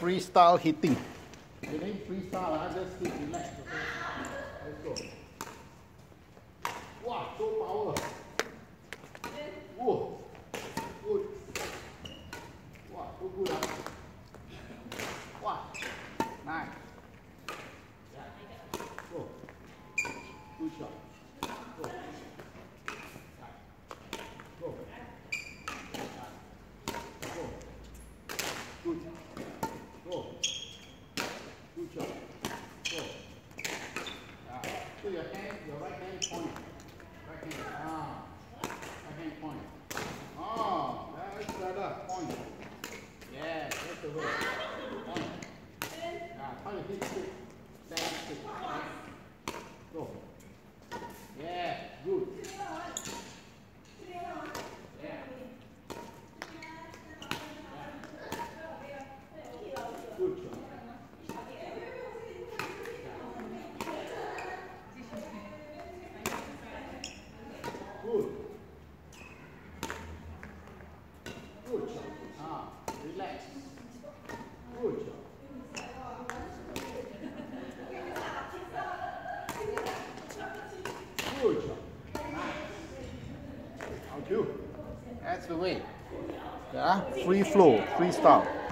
freestyle hitting. You need freestyle, just keep relax. Okay? Let's go. Wow, so power. Whoa. Good. Wow, so good. Wow. Nice. Yeah. Go. Good shot. Go. Go. Go. Good. Go. Good shot. Go. To your hand, your right hand point. Right hand. Right hand point. That's better. Point. Yeah, that's the way. Point. Try to hit stick. Stand stick. Go. Yeah, good. Good job. Good. Good job. Relax. Good job. Good job. Nice. How to? That's the way. Yeah, free flow, freestyle.